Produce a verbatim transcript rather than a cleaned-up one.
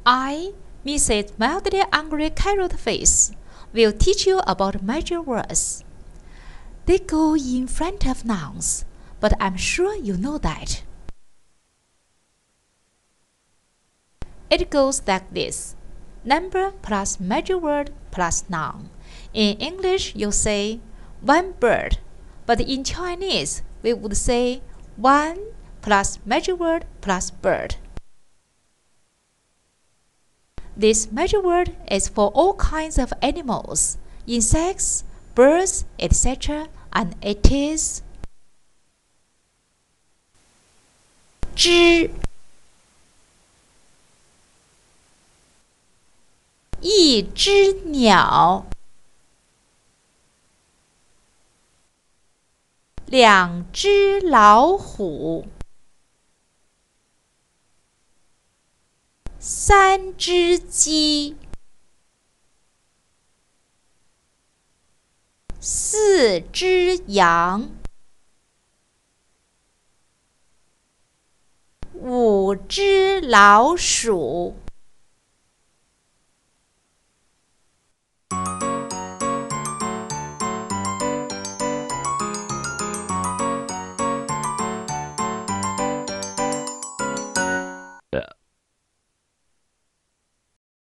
I, Missus Mildly Angry Carrot Face, will teach you about major words. They go in front of nouns, but I'm sure you know that. It goes like this: number plus major word plus noun. In English, you say one bird, but in Chinese, we would say one plus major word plus bird. This major word is for all kinds of animals, insects, birds, et cetera, and it is 只一只鸟，两只老虎，三只鸡，四只羊，五只老鼠。